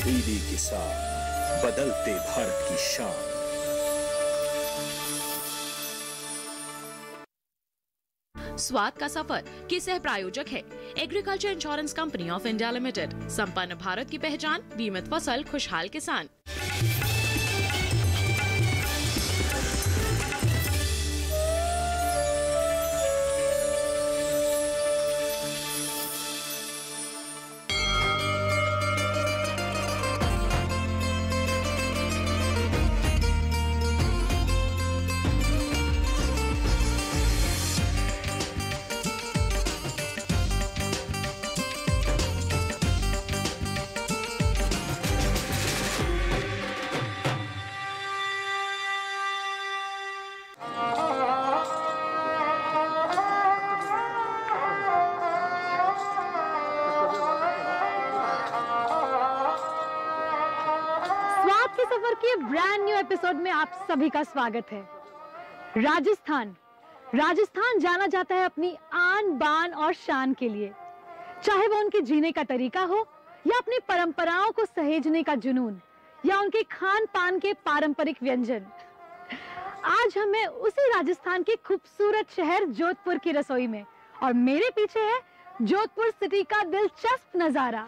तब्दीली के साथ बदलते भारत की शान। स्वाद का सफर के सह प्रायोजक है agriculture insurance company of India limited. संपन्न भारत की पहचान, बीमित फसल, खुशहाल किसान। सफर के ब्रांड न्यू एपिसोड में आप सभी का स्वागत है। राजस्थान जाना जाता है अपनी आन बान और शान के लिए, चाहे वो उनके जीने का तरीका हो या अपनी परंपराओं को सहेजने का जुनून या उनके खान पान के पारंपरिक व्यंजन। आज हमें उसी राजस्थान के खूबसूरत शहर जोधपुर की रसोई में, और मेरे पीछे है जोधपुर सिटी का दिलचस्प नजारा।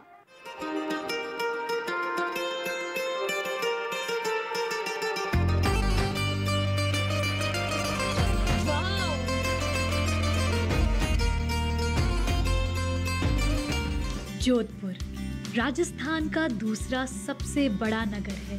जोधपुर राजस्थान का दूसरा सबसे बड़ा नगर है।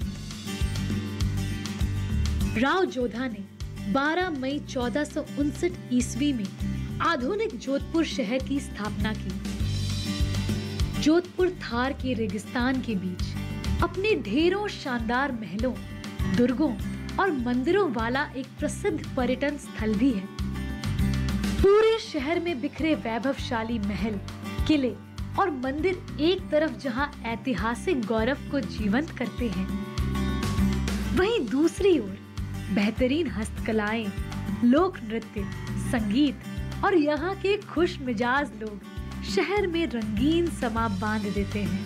राव जोधा ने 12 मई 1459 ईस्वी में आधुनिक जोधपुर शहर की स्थापना की। जोधपुर थार के रेगिस्तान के बीच अपने ढेरों शानदार महलों, दुर्गों और मंदिरों वाला एक प्रसिद्ध पर्यटन स्थल भी है। पूरे शहर में बिखरे वैभवशाली महल, किले और मंदिर एक तरफ जहां ऐतिहासिक गौरव को जीवंत करते हैं, वहीं दूसरी ओर बेहतरीन हस्तकलाएं, लोक नृत्य, संगीत और यहाँ के खुश मिजाज लोग शहर में रंगीन समा बांध देते हैं।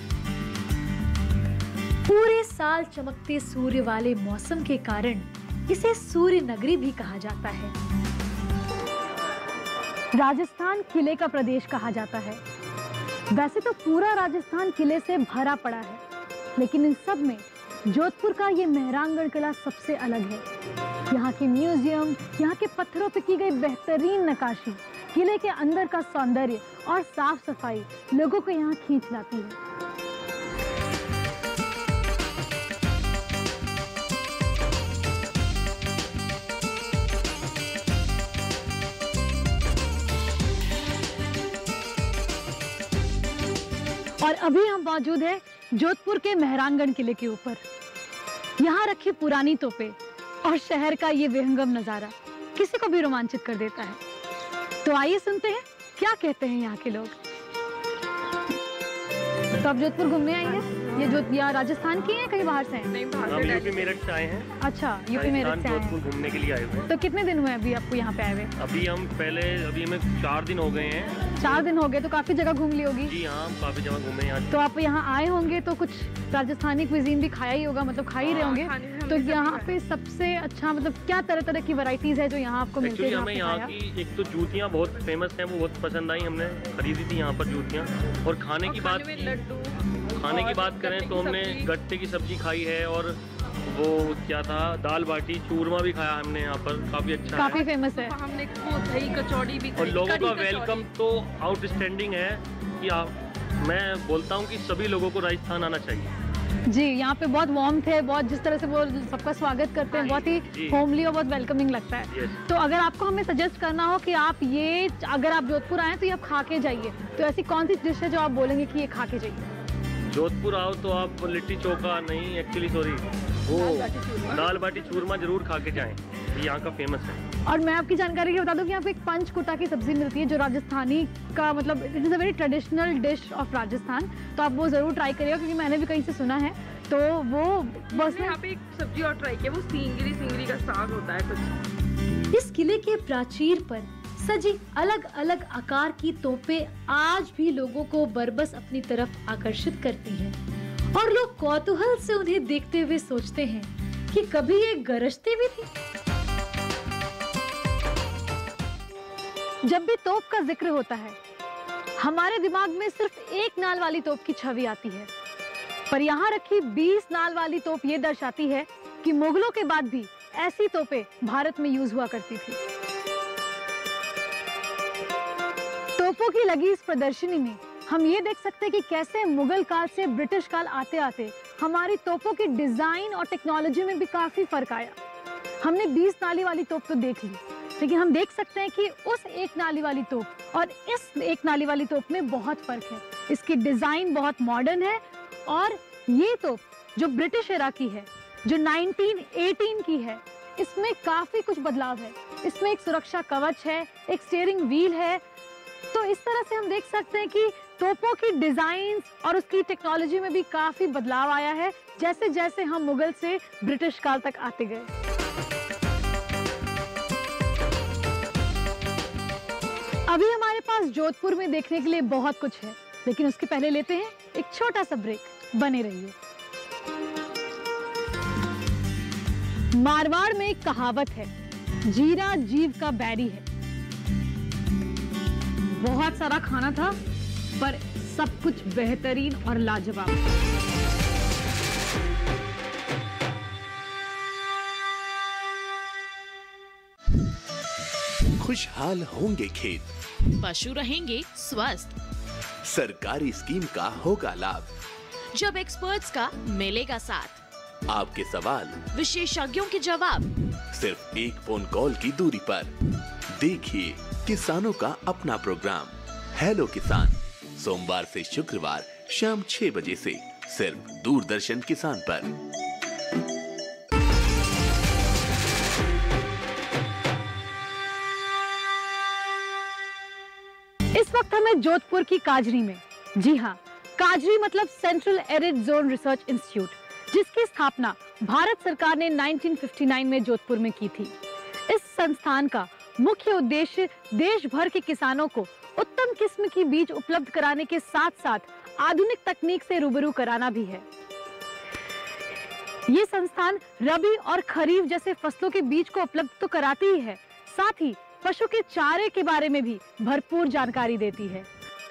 पूरे साल चमकते सूर्य वाले मौसम के कारण इसे सूर्य नगरी भी कहा जाता है। राजस्थान किले का प्रदेश कहा जाता है। वैसे तो पूरा राजस्थान किले से भरा पड़ा है, लेकिन इन सब में जोधपुर का ये मेहरांगढ़ किला सबसे अलग है। यहाँ के म्यूजियम, यहाँ के पत्थरों पे की गई बेहतरीन नक्काशी, किले के अंदर का सौंदर्य और साफ सफाई लोगों को यहाँ खींच लाती है। और अभी हम मौजूद हैं जोधपुर के मेहरांगढ़ किले के ऊपर। यहाँ रखी पुरानी तोपें और शहर का ये विहंगम नजारा किसी को भी रोमांचित कर देता है। तो आइए सुनते हैं क्या कहते हैं यहाँ के लोग। तो आप जोधपुर घूमने आई हैं? ये जो यहाँ राजस्थान की हैं, कहीं बाहर से हैं? नहीं, बाहर से यूपी मेरठ से आए हैं। अच्छा, यूपी मेरठ से आए हैं। जोधपुर घूमने के लिए आए हुए हैं। तो कितने दिन हुए अभी आपको यहाँ पे आए हुए? अभी हमें 4 दिन हो गए हैं। 4 दिन हो गए, तो काफी जगह घूम ली होगी। जी हाँ, काफी जगह घूमे यहाँ। तो आप यहाँ आए होंगे तो कुछ राजस्थानी क्विजीन भी खाया ही होगा, मतलब खा ही रहे होंगे। तो यहाँ पे सबसे अच्छा मतलब क्या तरह तरह की वैरायटीज है जो यहाँ आपको मिलती है? हमें यहाँ की एक तो जूतियाँ बहुत फेमस हैं, वो बहुत पसंद आई, हमने खरीदी थी यहाँ पर जूतियाँ। और खाने की बात करें तो हमने गट्टे की सब्जी खाई है, और वो क्या था, दाल बाटी चूरमा भी खाया हमने यहाँ पर, काफी अच्छा, काफी फेमस है। हमने वो दही कचौड़ी भी, और लोगों का वेलकम तो आउटस्टैंडिंग है कि मैं बोलता हूँ कि सभी लोगों को राजस्थान आना चाहिए। जी, यहाँ पे बहुत वार्म थे, बहुत जिस तरह से वो सबका स्वागत करते हैं, बहुत ही होमली और बहुत वेलकमिंग लगता है। तो अगर आपको हमें सजेस्ट करना हो कि आप ये, अगर आप जोधपुर आए तो ये आप खा के जाइए, तो ऐसी कौन सी डिश है जो आप बोलेंगे कि ये खा के जाइए? जोधपुर आओ तो आप लिट्टी चोखा नहीं, एक्चुअली सॉरी, वो दाल बाटी चूरमा जरूर खा के जाएं, ये यहाँ का फेमस है। और मैं आपकी जानकारी बता दूं कि यहाँ पे एक पंचकुटा की सब्जी मिलती है जो राजस्थानी का मतलब it is a very traditional dish of Rajasthan, तो आप वो ज़रूर ट्राई करिएगा, क्योंकि मैंने भी कहीं से सुना है। तो वो बस यहाँ पे एक सब्जी और ट्राई किया, वो सिंगरी का साग होता है कुछ। इस किले के प्राचीर पर सजी अलग अलग आकार की तोपें आज भी लोगों को बरबस अपनी तरफ आकर्षित करती हैं, और लोग कौतूहल से उन्हें देखते हुए सोचते हैं कि कभी ये गरजते भी थे। जब भी तोप का जिक्र होता है, हमारे दिमाग में सिर्फ एक नाल वाली तोप की छवि आती है, पर यहाँ रखी 20 नाल वाली तोप ये दर्शाती है कि मुगलों के बाद भी ऐसी तोपें भारत में यूज हुआ करती थी। तोपों की लगी इस प्रदर्शनी में हम ये देख सकते हैं कि कैसे मुगल काल से ब्रिटिश काल आते आते हमारी तोपों की डिजाइन और टेक्नोलॉजी में भी काफी फर्क आया। हमने 20 नाली वाली तोप तो देख ली, लेकिन हम देख सकते हैं कि उस एक नाली वाली तोप और इस एक नाली वाली तोप में बहुत फर्क है। इसकी डिजाइन बहुत मॉडर्न है और ये तोप जो ब्रिटिश एरा की है, जो 1918 की है, इसमें काफी कुछ बदलाव है। इसमें एक सुरक्षा कवच है, एक स्टीयरिंग व्हील है। तो इस तरह से हम देख सकते हैं कि तोपों की डिजाइन और उसकी टेक्नोलॉजी में भी काफी बदलाव आया है, जैसे जैसे हम मुगल से ब्रिटिश काल तक आते गए। अभी हमारे पास जोधपुर में देखने के लिए बहुत कुछ है, लेकिन उसके पहले लेते हैं एक छोटा सा ब्रेक। बने रहिए। मारवाड़ में एक कहावत है, जीरा जीव का बैरी है। बहुत सारा खाना था, पर सब कुछ बेहतरीन और लाजवाब। खुशहाल होंगे खेत, पशु रहेंगे स्वस्थ, सरकारी स्कीम का होगा लाभ, जब एक्सपर्ट्स का मिलेगा साथ, आपके सवाल विशेषज्ञों के जवाब, सिर्फ एक फोन कॉल की दूरी पर। देखिए किसानों का अपना प्रोग्राम हेलो किसान, सोमवार से शुक्रवार शाम 6 बजे से सिर्फ दूरदर्शन किसान पर। इस वक्त हमें जोधपुर की काजरी में, जी हाँ, काजरी मतलब central arid zone research institute, जिसकी स्थापना भारत सरकार ने 1959 में जोधपुर में की थी। इस संस्थान का मुख्य उद्देश्य देश भर के किसानों को उत्तम किस्म की बीज उपलब्ध कराने के साथ साथ आधुनिक तकनीक से रूबरू कराना भी है। ये संस्थान रबी और खरीफ जैसे फसलों के बीज को उपलब्ध तो कराती ही है, साथ ही पशु के चारे के बारे में भी भरपूर जानकारी देती है।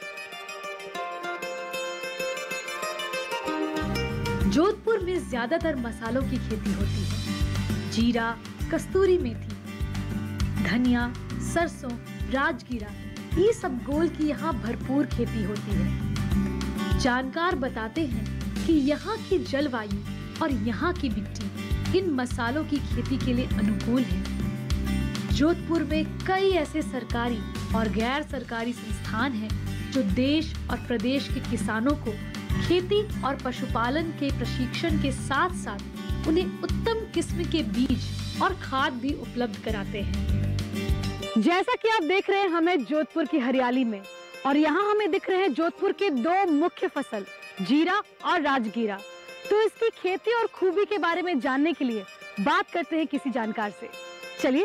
जोधपुर में ज्यादातर मसालों की खेती होती है। जीरा, कस्तूरी मेथी, धनिया, सरसों, राजगीरा, ये सब गोल की यहाँ भरपूर खेती होती है। जानकार बताते हैं कि यहाँ की जलवायु और यहाँ की मिट्टी इन मसालों की खेती के लिए अनुकूल है। जोधपुर में कई ऐसे सरकारी और गैर सरकारी संस्थान हैं जो देश और प्रदेश के किसानों को खेती और पशुपालन के प्रशिक्षण के साथ साथ उन्हें उत्तम किस्म के बीज और खाद भी उपलब्ध कराते हैं। जैसा कि आप देख रहे हैं हमें जोधपुर की हरियाली में, और यहाँ हमें दिख रहे हैं जोधपुर के 2 मुख्य फसल, जीरा और राजगीरा। तो इसकी खेती और खूबी के बारे में जानने के लिए बात करते हैं किसी जानकार से। चलिए।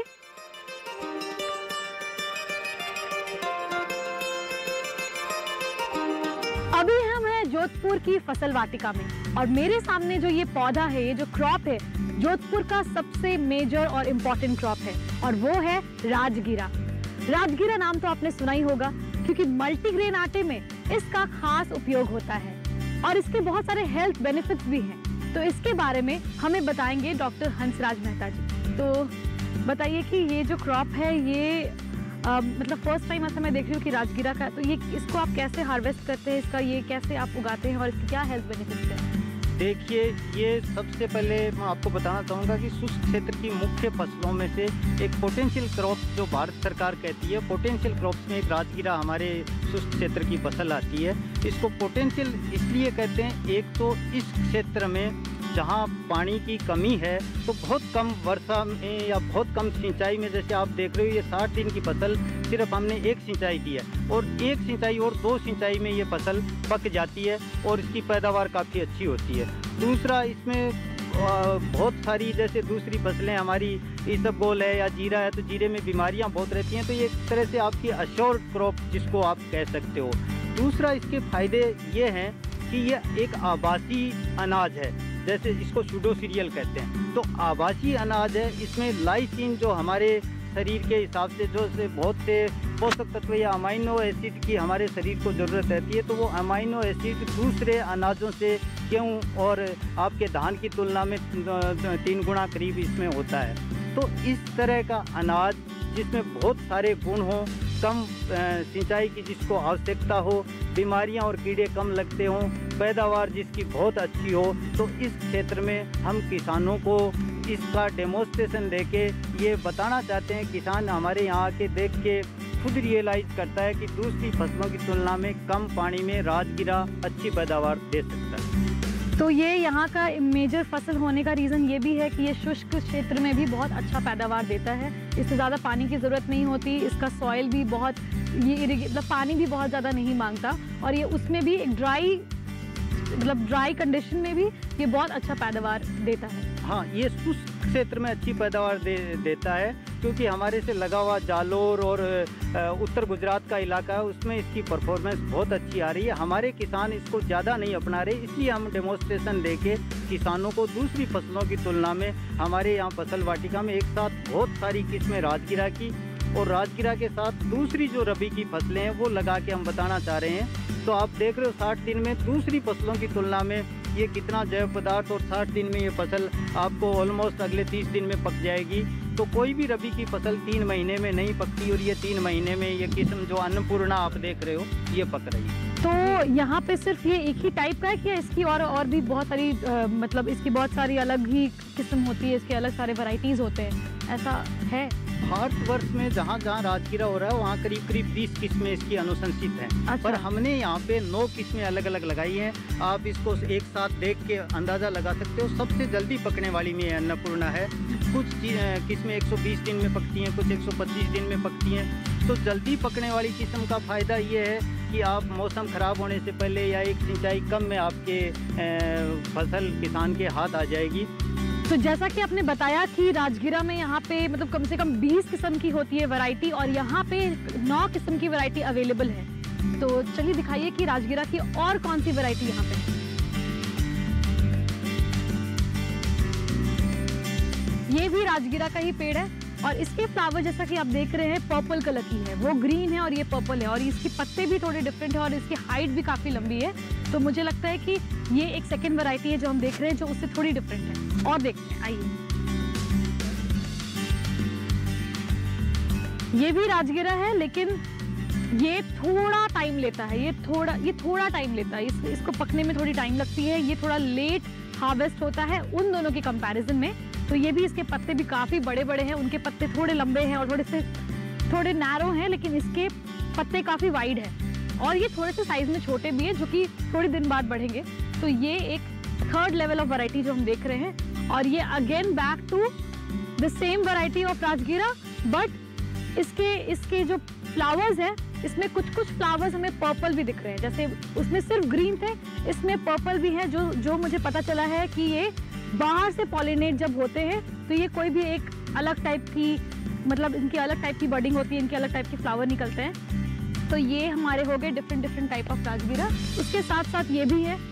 अभी हम हैं जोधपुर की फसल वाटिका में, और मेरे सामने जो ये पौधा है, ये जो क्रॉप है, जोधपुर का सबसे मेजर और इम्पोर्टेंट क्रॉप है, और वो है राजगीरा। राजगीरा नाम तो आपने सुना ही होगा, क्योंकि मल्टीग्रेन आटे में इसका खास उपयोग होता है और इसके बहुत सारे हेल्थ बेनिफिट्स भी हैं। तो इसके बारे में हमें बताएंगे डॉक्टर हंसराज मेहता जी। तो बताइए कि ये जो क्रॉप है, ये मतलब फर्स्ट टाइम ऐसा मैं देख रही हूँ कि राजगीरा का, तो ये इसको आप कैसे हार्वेस्ट करते हैं, इसका ये कैसे आप उगाते हैं और इसके क्या हेल्थ बेनिफिट्स हैं? देखिए, ये सबसे पहले मैं आपको बताना चाहूँगा कि शुष्क क्षेत्र की मुख्य फसलों में से एक पोटेंशियल क्रॉप जो भारत सरकार कहती है, पोटेंशियल क्रॉप्स में एक राजगीरा हमारे शुष्क क्षेत्र की फसल आती है। इसको पोटेंशियल इसलिए कहते हैं, एक तो इस क्षेत्र में जहाँ पानी की कमी है, तो बहुत कम वर्षा में या बहुत कम सिंचाई में, जैसे आप देख रहे हो ये 60 दिन की फसल सिर्फ हमने एक सिंचाई की है, और एक सिंचाई और 2 सिंचाई में ये फसल पक जाती है और इसकी पैदावार काफ़ी अच्छी होती है। दूसरा, इसमें बहुत सारी जैसे दूसरी फसलें हमारी इसबगोल है या जीरा है, तो जीरे में बीमारियां बहुत रहती हैं, तो ये एक तरह से आपकी अश्योर्ड क्रॉप जिसको आप कह सकते हो। दूसरा, इसके फ़ायदे ये हैं कि क्योंकि ये एक आवासीय अनाज है, जैसे इसको सूडो सीरियल कहते हैं। तो आवासीय अनाज है, इसमें लाइसिन जो हमारे शरीर के हिसाब से जो से बहुत से पोषक तत्व या अमाइनो एसिड की हमारे शरीर को ज़रूरत रहती है, तो वो अमाइनो एसिड दूसरे अनाजों से गेहूँ और आपके धान की तुलना में 3 गुना करीब इसमें होता है। तो इस तरह का अनाज जिसमें बहुत सारे गुण हों, कम सिंचाई की जिसको आवश्यकता हो, बीमारियां और कीड़े कम लगते हों, पैदावार जिसकी बहुत अच्छी हो, तो इस क्षेत्र में हम किसानों को इसका डेमोन्स्ट्रेशन देके ये बताना चाहते हैं। किसान हमारे यहाँ के देख के खुद रियलाइज़ करता है कि दूसरी फसलों की तुलना में कम पानी में राजगिरा अच्छी पैदावार दे सकता है। तो ये यहाँ का मेजर फसल होने का रीज़न ये भी है कि ये शुष्क क्षेत्र में भी बहुत अच्छा पैदावार देता है। इससे ज़्यादा पानी की ज़रूरत नहीं होती, इसका सॉइल भी बहुत मतलब पानी भी बहुत ज़्यादा नहीं मांगता, और ये उसमें भी एक ड्राई कंडीशन में भी ये बहुत अच्छा पैदावार देता है। हाँ, ये शुष्क क्षेत्र में अच्छी पैदावार देता है, क्योंकि हमारे से लगा हुआ जालोर और उत्तर गुजरात का इलाका है, उसमें इसकी परफॉर्मेंस बहुत अच्छी आ रही है। हमारे किसान इसको ज़्यादा नहीं अपना रहे, इसलिए हम डेमोन्स्ट्रेशन देके किसानों को दूसरी फसलों की तुलना में हमारे यहाँ फसल वाटिका में एक साथ बहुत सारी किस्में राजगिरा की और राजगिरा के साथ दूसरी जो रबी की फसलें हैं वो लगा के हम बताना चाह रहे हैं। तो आप देख रहे हो 60 दिन में दूसरी फसलों की तुलना में ये कितना जैव पदार्थ, और 60 दिन में ये फसल आपको ऑलमोस्ट अगले 30 दिन में पक जाएगी। तो कोई भी रबी की फसल 3 महीने में नहीं पकती, और ये 3 महीने में ये किस्म जो अन्नपूर्णा आप देख रहे हो ये पक रही है। तो यहाँ पे सिर्फ ये एक ही टाइप का है कि इसकी और भी बहुत सारी मतलब इसकी बहुत सारी अलग ही किस्म होती है, इसके अलग सारे वैरायटीज़ होते हैं, ऐसा है? भारतवर्ष में जहाँ जहाँ राजगिरा हो रहा है वहाँ करीब 20 किस्में इसकी अनुशंसित हैं। अच्छा। पर हमने यहाँ पे 9 किस्में अलग अलग लगाई हैं। आप इसको एक साथ देख के अंदाज़ा लगा सकते हो। सबसे जल्दी पकने वाली में अन्नपूर्णा है। कुछ किस्में 120 दिन में पकती हैं, कुछ 125 दिन में पकती हैं। तो जल्दी पकने वाली किस्म का फ़ायदा ये है कि आप मौसम ख़राब होने से पहले या एक सिंचाई कम में आपके फसल किसान के हाथ आ जाएगी। तो जैसा कि आपने बताया कि राजगिरा में यहाँ पे मतलब कम से कम 20 किस्म की होती है वैरायटी, और यहाँ पे 9 किस्म की वैरायटी अवेलेबल है। तो चलिए दिखाइए कि राजगिरा की और कौन सी वैरायटी यहाँ पे है। ये भी राजगिरा का ही पेड़ है, और इसके फ्लावर जैसा कि आप देख रहे हैं पर्पल कलर की है, वो ग्रीन है और ये पर्पल है, और इसके पत्ते भी थोड़े डिफरेंट है और इसकी हाइट भी काफ़ी लंबी है। तो मुझे लगता है कि ये एक सेकेंड वैरायटी है जो हम देख रहे हैं, जो उससे थोड़ी डिफरेंट है। और देखते हैं, आइए। ये भी राजगिरा है, लेकिन ये थोड़ा टाइम लेता है, ये थोड़ा टाइम लेता है, इसको पकने में थोड़ी टाइम लगती है। ये थोड़ा लेट हार्वेस्ट होता है उन दोनों के कंपैरिजन में। तो ये भी, इसके पत्ते भी काफ़ी बड़े बड़े हैं, उनके पत्ते थोड़े लंबे हैं और थोड़े नैरो हैं, लेकिन इसके पत्ते काफ़ी वाइड हैं, और ये थोड़े से साइज में छोटे भी हैं, जो कि थोड़े दिन बाद बढ़ेंगे। तो ये एक 3rd लेवल ऑफ वैरायटी जो हम देख रहे हैं, और ये again back to the same variety of rajgira, but इसके जो फ्लावर्स हैं, इसमें कुछ फ्लावर्स हमें पर्पल भी दिख रहे हैं। जैसे उसमें सिर्फ ग्रीन थे, इसमें पर्पल भी है, जो मुझे पता चला है कि ये बाहर से पॉलिनेट जब होते हैं तो ये कोई भी एक अलग टाइप की, मतलब इनकी अलग टाइप की बर्डिंग होती है, इनके अलग टाइप के फ्लावर निकलते हैं। तो ये हमारे हो गए डिफरेंट टाइप ऑफ राजगिरा। उसके साथ साथ ये भी है।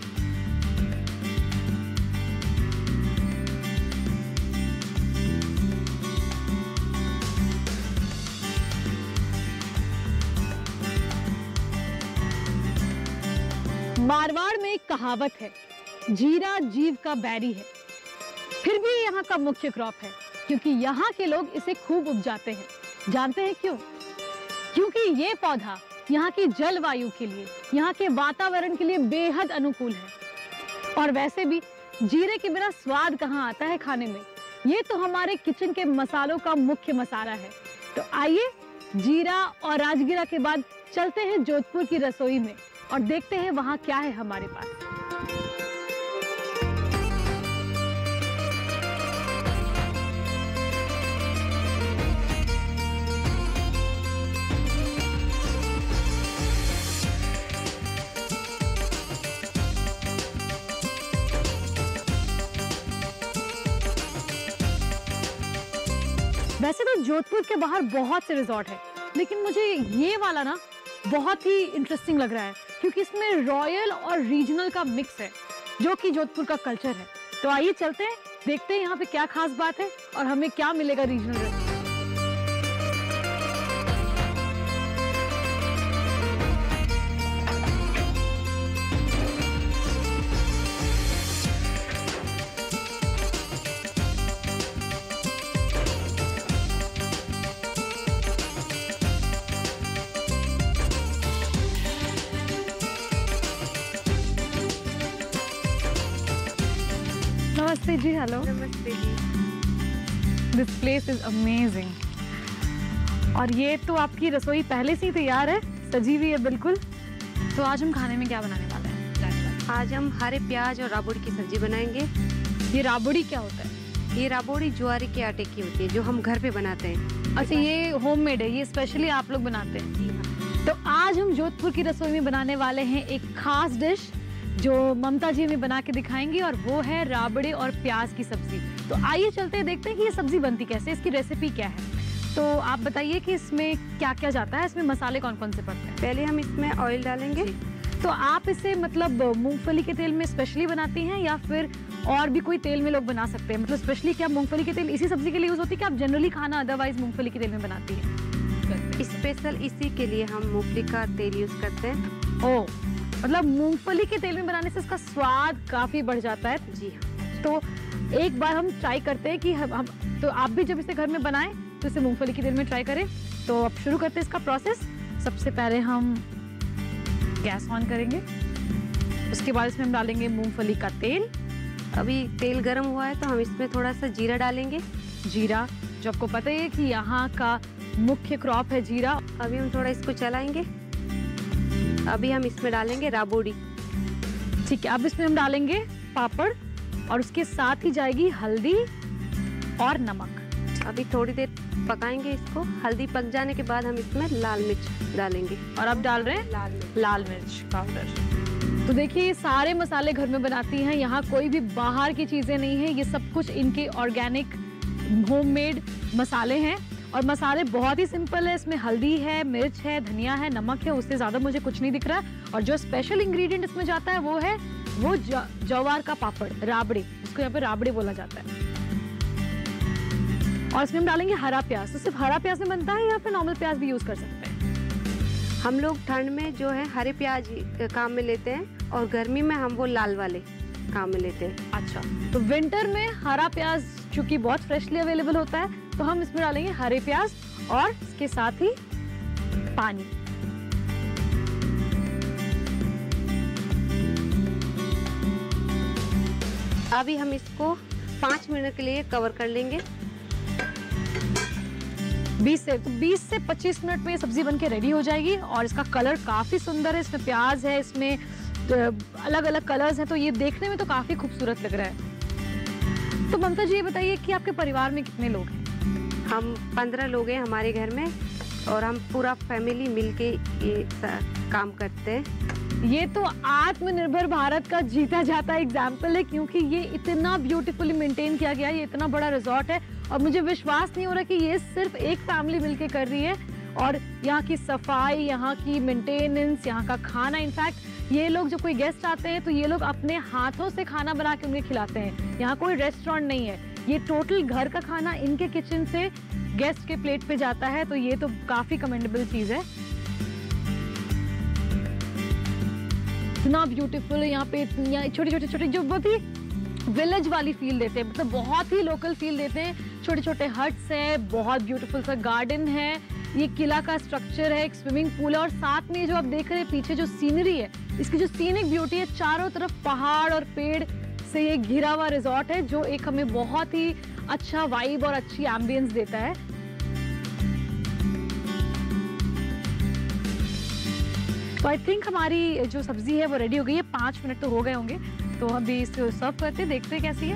मारवाड़ में एक कहावत है, जीरा जीव का बैरी है। फिर भी यहाँ का मुख्य क्रॉप है, क्योंकि यहाँ के लोग इसे खूब उपजाते हैं। जानते हैं क्यों? क्योंकि ये पौधा यहाँ की जलवायु के लिए, यहाँ के वातावरण के लिए बेहद अनुकूल है। और वैसे भी जीरे के बिना स्वाद कहाँ आता है खाने में। ये तो हमारे किचन के मसालों का मुख्य मसाला है। तो आइए, जीरा और राजगिरा के बाद चलते हैं जोधपुर की रसोई में और देखते हैं वहाँ क्या है हमारे पास। वैसे तो जोधपुर के बाहर बहुत से रिजॉर्ट है, लेकिन मुझे ये वाला ना बहुत ही इंटरेस्टिंग लग रहा है, क्योंकि इसमें रॉयल और रीजनल का मिक्स है जो कि जोधपुर का कल्चर है। तो आइए चलते हैं, देखते हैं यहाँ पे क्या खास बात है और हमें क्या मिलेगा रीजनल रेस्टोरेंट। नमस्ते जी। हेलो। नमस्ते जी। This place is amazing. और ये तो आपकी रसोई पहले से ही तैयार है, सजी हुई है बिल्कुल। तो आज हम खाने में क्या बनाने वाले हैं? आज हम हरे प्याज और राबड़ी की सब्जी बनाएंगे। ये राबड़ी क्या होता है? ये राबड़ी ज्वारी के आटे की होती है जो हम घर पे बनाते हैं। अच्छा, ये होममेड है, ये स्पेशली आप लोग बनाते हैं? जी हाँ। तो आज हम जोधपुर की रसोई में बनाने वाले हैं एक खास डिश जो ममता जी हमें बना के दिखाएंगी, और वो है राबड़ी और प्याज की सब्जी। तो आइए चलते हैं, देखते हैं कि ये सब्जी बनती कैसे, इसकी रेसिपी क्या है। तो आप बताइए कि इसमें क्या क्या जाता है, इसमें मसाले कौन कौन से पड़ते हैं? पहले हम इसमें ऑयल डालेंगे। तो आप इसे मतलब मूंगफली के तेल में स्पेशली बनाती हैं या फिर और भी कोई तेल में लोग बना सकते हैं? मतलब स्पेशली क्या मूंगफली के तेल इसी सब्जी के लिए यूज होती है कि आप जनरली खाना अदरवाइज मूंगफली के तेल में बनाती हैं? स्पेशल इसी के लिए हम मूंगफली का तेल यूज करते हैं। ओह, मतलब मूंगफली के तेल में बनाने से इसका स्वाद काफी बढ़ जाता है। जी हाँ। तो एक बार हम ट्राई करते हैं कि हम तो आप भी जब इसे घर में बनाएं तो इसे मूंगफली के तेल में ट्राई करें। तो अब शुरू करते हैं इसका प्रोसेस। सबसे पहले हम गैस ऑन करेंगे, उसके बाद इसमें हम डालेंगे मूंगफली का तेल। अभी तेल गर्म हुआ है तो हम इसमें थोड़ा सा जीरा डालेंगे। जीरा, जो आपको पता ही है कि यहाँ का मुख्य क्रॉप है जीरा। अभी हम थोड़ा इसको चलाएंगे। अभी हम इसमें डालेंगे राबड़ी। ठीक है, अब इसमें हम डालेंगे पापड़ और उसके साथ ही जाएगी हल्दी और नमक। अभी थोड़ी देर पकाएंगे इसको। हल्दी पक जाने के बाद हम इसमें लाल मिर्च डालेंगे। और अब डाल रहे हैं लाल मिर्च पाउडर। तो देखिए, ये सारे मसाले घर में बनाती हैं, यहाँ कोई भी बाहर की चीजें नहीं है। ये सब कुछ इनके ऑर्गेनिक होममेड मसाले हैं और मसाले बहुत ही सिंपल है। इसमें हल्दी है, मिर्च है, धनिया है, नमक है, उससे ज्यादा मुझे कुछ नहीं दिख रहा है। और जो स्पेशल इंग्रेडिएंट इसमें जाता है वो है ज्वार का पापड़, राबड़ी। उसको यहाँ पे राबड़ी बोला जाता है। और इसमें हम डालेंगे हरा प्याज। तो सिर्फ हरा प्याज में बनता है या फिर नॉर्मल प्याज भी यूज कर सकते हैं? हम लोग ठंड में जो है हरे प्याज काम में लेते हैं और गर्मी में हम वो लाल वाले काम में लेते हैं। अच्छा, तो विंटर में हरा प्याज चूंकि बहुत फ्रेशली अवेलेबल होता है तो हम इसमें डालेंगे हरे प्याज और इसके साथ ही पानी। अभी हम इसको 5 मिनट के लिए कवर कर लेंगे। 20 से 25 मिनट में ये सब्जी बनके रेडी हो जाएगी। और इसका कलर काफी सुंदर है, इसमें प्याज है, इसमें अलग अलग कलर्स हैं, तो ये देखने में तो काफी खूबसूरत लग रहा है। तो ममता जी, ये बताइए कि आपके परिवार में कितने लोग हैं? हम 15 लोग हैं हमारे घर में और हम पूरा फैमिली मिलके ये काम करते हैं। ये तो आत्मनिर्भर भारत का जीता जाता एग्जाम्पल है, क्योंकि ये इतना ब्यूटीफुली मेंटेन किया गया है। ये इतना बड़ा रिजॉर्ट है और मुझे विश्वास नहीं हो रहा कि ये सिर्फ एक फैमिली मिलके कर रही है। और यहाँ की सफाई, यहाँ की मेंटेनेंस, यहाँ का खाना, इनफैक्ट ये लोग जब कोई गेस्ट आते हैं तो ये लोग अपने हाथों से खाना बना के उन्हें खिलाते हैं। यहाँ कोई रेस्टोरेंट नहीं है, ये टोटल घर का खाना इनके किचन से गेस्ट के प्लेट पे जाता है। तो ये तो काफी कमेंडेबल चीज है। इतना ब्यूटीफुल यहाँ पे, छोटे छोटे जो बहुत ही विलेज वाली फील देते हैं, मतलब बहुत ही लोकल फील देते हैं। छोटे छोटे हट्स है, बहुत ब्यूटीफुल सा गार्डन है, ये किला का स्ट्रक्चर है, एक स्विमिंग पूल है और साथ में जो आप देख रहे हैं पीछे जो सीनरी है, इसकी जो सीनिक ब्यूटी है, चारों तरफ पहाड़ और पेड़ से ये घिरा हुआ रिजॉर्ट है जो एक हमें बहुत ही अच्छा वाइब और अच्छी एम्बियंस देता है। तो आई थिंक हमारी जो सब्जी है वो रेडी हो गई है। 5 मिनट तो हो गए होंगे, तो अभी इसको सर्व करते हैं, देखते हैं कैसी है।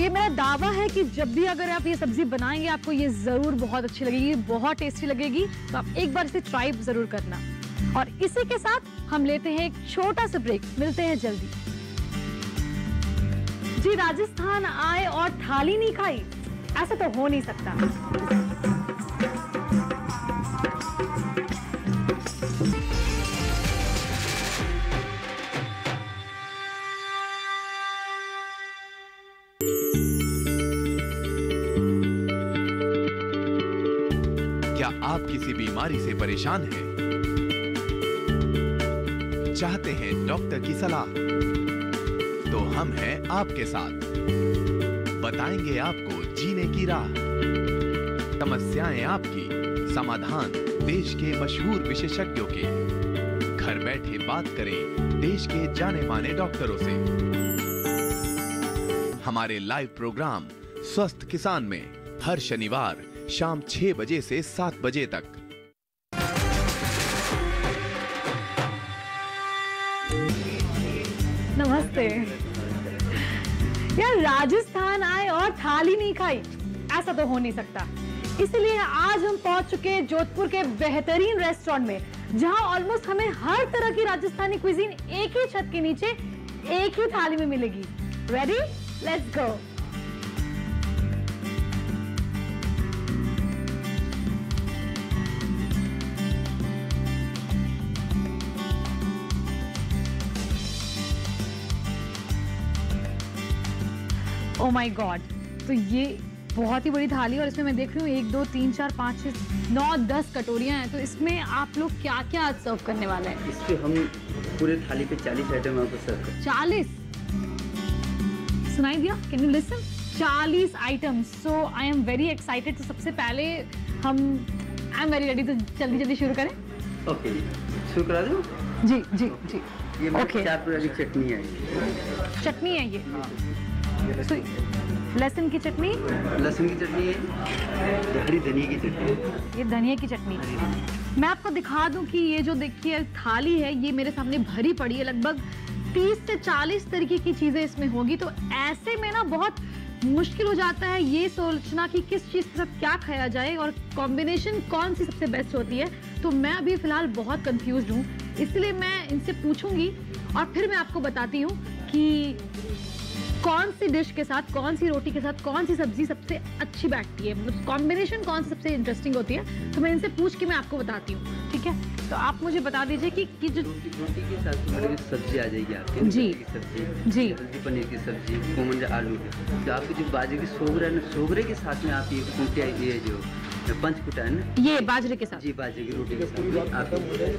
ये मेरा दावा है कि जब भी अगर आप ये सब्जी बनाएंगे आपको ये जरूर बहुत अच्छी लगेगी, बहुत टेस्टी लगेगी। तो आप एक बार इसे ट्राई जरूर करना। और इसी के साथ हम लेते हैं एक छोटा सा ब्रेक, मिलते हैं जल्दी। जी, राजस्थान आए और थाली नहीं खाई, ऐसा तो हो नहीं सकता। क्या आप किसी बीमारी से परेशान हैं? चाहते हैं डॉक्टर की सलाह? तो हम हैं आपके साथ, बताएंगे आपको जीने की राह। समस्याएं आपकी, समाधान देश के मशहूर विशेषज्ञों के। घर बैठे बात करें देश के जाने माने डॉक्टरों से। हमारे लाइव प्रोग्राम स्वस्थ किसान में हर शनिवार शाम 6 बजे से 7 बजे तक। नमस्ते। यार, राजस्थान आए और थाली नहीं खाई, ऐसा तो हो नहीं सकता। इसलिए आज हम पहुंच चुके हैं जोधपुर के बेहतरीन रेस्टोरेंट में, जहां ऑलमोस्ट हमें हर तरह की राजस्थानी क्विजीन एक ही छत के नीचे एक ही थाली में मिलेगी। Ready? Let's go. Oh my god, तो ये बहुत ही बड़ी थाली और इसमें मैं देख रही हूँ 1 2 3 4 5 6 9 10 कटोरियाँ हैं। तो इसमें आप लोग क्या क्या आज सर्व करने वाले हैं? इस पे हम पूरे थाली पे 40 आइटम आपको सर्व करें। 40? सुनाई दिया? Can you listen? 40 items. So I am very excited. तो सबसे पहले आई एम वेरी रेडी। तो जल्दी जल्दी शुरू करें। ओके, शुरू करा दूँ? जी जी जी। ये मेरी 4 प्रकार की चटनी है। चटनी है ये? So, लहसुन की चटनी? लहसुन की चटनी है, हरी धनिया की चटनी। ये धनिया की चटनी। मैं आपको दिखा दूं कि ये जो देखिए थाली है, ये मेरे सामने भरी पड़ी है। लगभग 30 से 40 तरीके की चीजें इसमें होगी। तो ऐसे में ना बहुत मुश्किल हो जाता है ये सोचना कि किस चीज के साथ क्या खाया जाए और कॉम्बिनेशन कौन सी सबसे बेस्ट होती है। तो मैं अभी फिलहाल बहुत कंफ्यूज्ड हूँ, इसलिए मैं इनसे पूछूंगी और फिर मैं आपको बताती हूँ कि कौन सी डिश के साथ, कौन सी रोटी के साथ, कौन सी सब्जी सबसे अच्छी बैठती है, मतलब कॉम्बिनेशन कौन सी सबसे इंटरेस्टिंग होती है। तो मैं इनसे पूछ के मैं आपको बताती हूँ, ठीक है? तो आप मुझे बता दीजिए कि जो रोटी के साथ मटर की सब्जी आ जाएगी आपकी। जी की सब्जी जी, हल्दी पनीर की सब्जी, कोमल आलू। तो आपकी जो बाजरे की सोगरा है ना, सोगरे के साथ में आप ये कुटिया, ये जो पंचकुटा है ना, ये बाजरे के साथ। जी, बाजरे की रोटी के साथ में आप।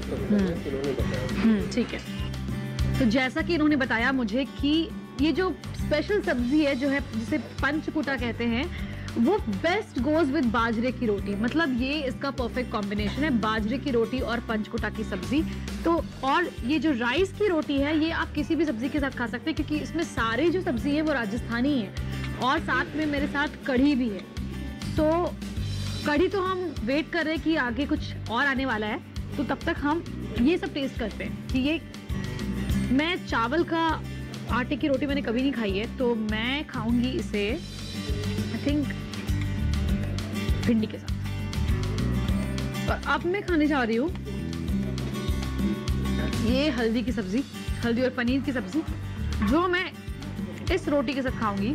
ठीक है। तो जैसा कि इन्होंने बताया मुझे कि ये जो स्पेशल सब्जी है जो है जिसे पंचकुटा कहते हैं, वो बेस्ट गोज विद बाजरे की रोटी। मतलब ये इसका परफेक्ट कॉम्बिनेशन है, बाजरे की रोटी और पंचकुटा की सब्जी। तो और ये जो राइस की रोटी है, ये आप किसी भी सब्जी के साथ खा सकते हैं, क्योंकि इसमें सारी जो सब्जी है वो राजस्थानी है। और साथ में मेरे साथ कढ़ी भी है। सो कढ़ी तो हम वेट कर रहे हैं कि आगे कुछ और आने वाला है, तो तब तक हम ये सब टेस्ट करते हैं कि ये। मैं चावल का आटे की रोटी मैंने कभी नहीं खाई है, तो मैं खाऊंगी इसे आई थिंक भिंडी के साथ। और अब मैं खाने जा रही हूँ ये हल्दी की सब्जी, हल्दी और पनीर की सब्जी, जो मैं इस रोटी के साथ खाऊंगी।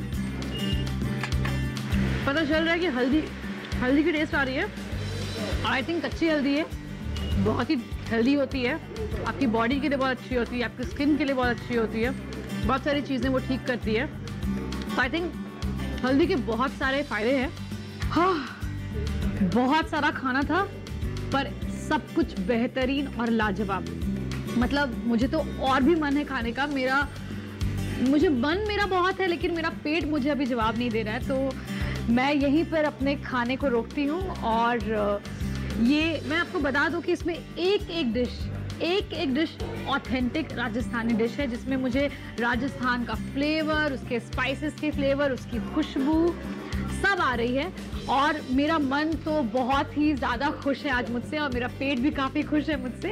पता चल रहा है कि हल्दी की टेस्ट आ रही है। आई थिंक कच्ची हल्दी है, बहुत ही हेल्दी होती है, आपकी बॉडी के लिए बहुत अच्छी होती है, आपकी स्किन के लिए बहुत अच्छी होती है, बहुत सारी चीज़ें वो ठीक करती है। तो आई थिंक हल्दी के बहुत सारे फायदे हैं। हाँ, बहुत सारा खाना था पर सब कुछ बेहतरीन और लाजवाब। मतलब मुझे तो और भी मन है खाने का। मेरा बहुत है, लेकिन मेरा पेट मुझे अभी जवाब नहीं दे रहा है। तो मैं यहीं पर अपने खाने को रोकती हूँ। और ये मैं आपको बता दूं कि इसमें एक एक डिश ऑथेंटिक राजस्थानी डिश है, जिसमें मुझे राजस्थान का फ्लेवर, उसके स्पाइसेस के फ्लेवर, उसकी खुशबू सब आ रही है। और मेरा मन तो बहुत ही ज़्यादा खुश है आज मुझसे, और मेरा पेट भी काफ़ी खुश है मुझसे।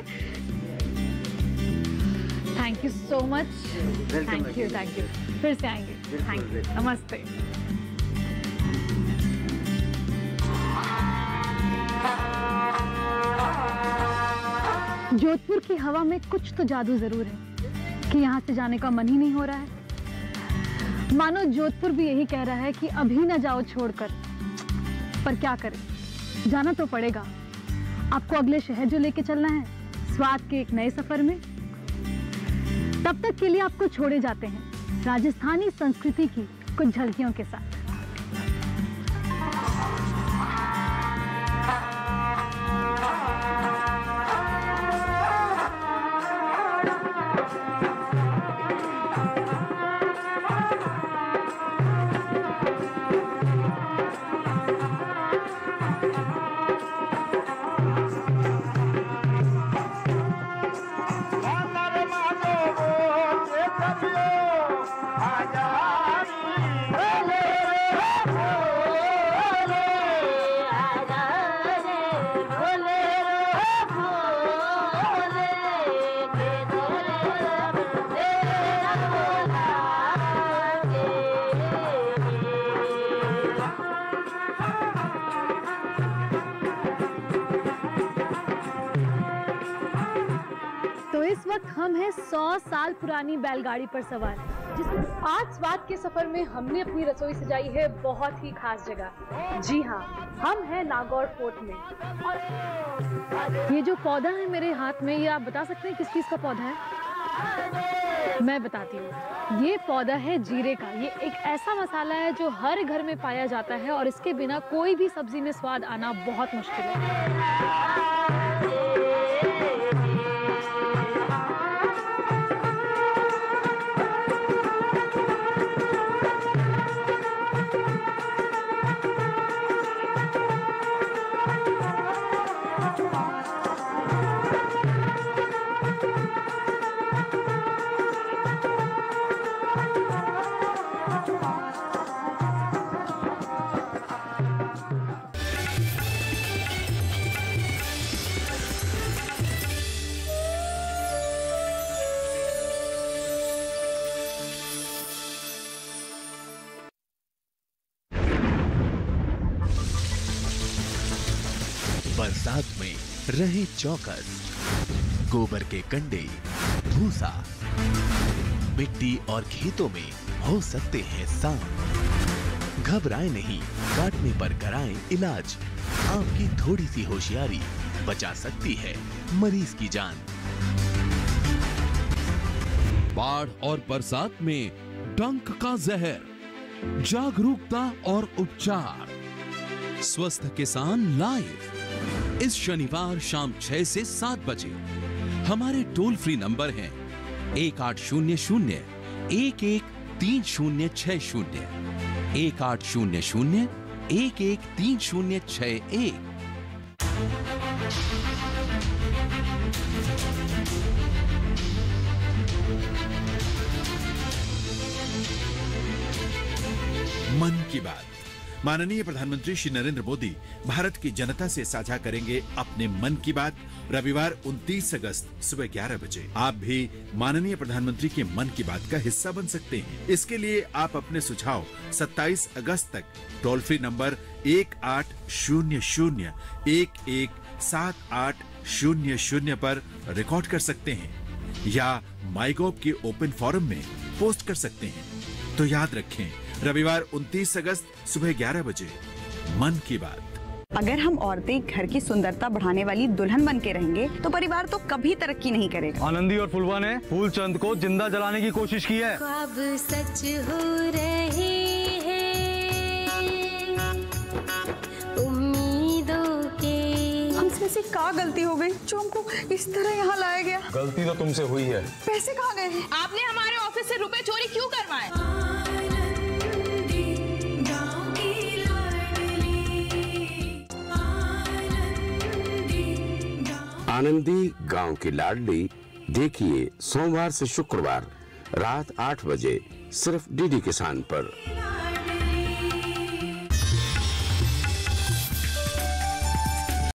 Thank you so much. Thank you. फिर से आएंगे। Thank you. नमस्ते। जोधपुर की हवा में कुछ तो जादू जरूर है कि यहाँ से जाने का मन ही नहीं हो रहा है। मानो जोधपुर भी यही कह रहा है कि अभी ना जाओ छोड़कर, पर क्या करें, जाना तो पड़ेगा। आपको अगले शहर जो लेके चलना है, स्वाद के एक नए सफर में। तब तक के लिए आपको छोड़े जाते हैं राजस्थानी संस्कृति की कुछ झलकियों के साथ। हम हैं 100 साल पुरानी बैलगाड़ी पर सवार, जिसमें आज स्वाद के सफर में हमने अपनी रसोई सजाई है बहुत ही खास जगह। जी हाँ, हम हैं नागौर फोर्ट में। और ये जो पौधा है मेरे हाथ में, ये आप बता सकते हैं किस चीज का पौधा है? मैं बताती हूँ। ये पौधा है जीरे का। ये एक ऐसा मसाला है जो हर घर में पाया जाता है और इसके बिना कोई भी सब्जी में स्वाद आना बहुत मुश्किल है। बरसात में रहे चौकस, गोबर के कंडे, भूसा, मिट्टी और खेतों में हो सकते हैं सांप। घबराएं नहीं, काटने पर कराएं इलाज। आपकी थोड़ी सी होशियारी बचा सकती है मरीज की जान। बाढ़ और बरसात में डंक का जहर, जागरूकता और उपचार। स्वस्थ किसान लाइव इस शनिवार शाम 6 से 7 बजे। हमारे टोल फ्री नंबर हैं 1800 113060, 1800 113061। मन की बात। माननीय प्रधानमंत्री श्री नरेंद्र मोदी भारत की जनता से साझा करेंगे अपने मन की बात रविवार 29 अगस्त सुबह 11 बजे। आप भी माननीय प्रधानमंत्री के मन की बात का हिस्सा बन सकते हैं। इसके लिए आप अपने सुझाव 27 अगस्त तक टोल फ्री नंबर 1800 117800 पर रिकॉर्ड कर सकते हैं या माईगोव के ओपन फोरम में पोस्ट कर सकते हैं। तो याद रखें, रविवार 29 अगस्त सुबह 11 बजे मन की बात। अगर हम औरतें घर की सुंदरता बढ़ाने वाली दुल्हन बन के रहेंगे तो परिवार तो कभी तरक्की नहीं करेगा। आनंदी और फुलवा ने फूलचंद को जिंदा जलाने की कोशिश की है। ख्वाब सच हो रहे हैं, उम्मीदों के। हमसे से क्या गलती हो गई जो हमको इस तरह यहाँ लाया गया? गलती तो तुमसे हुई है। पैसे कहाँ गए? आपने हमारे ऑफिस से रुपए चोरी क्यों करवाए? आनंदी गांव की लाडली देखिए सोमवार से शुक्रवार रात 8 बजे सिर्फ डीडी किसान पर।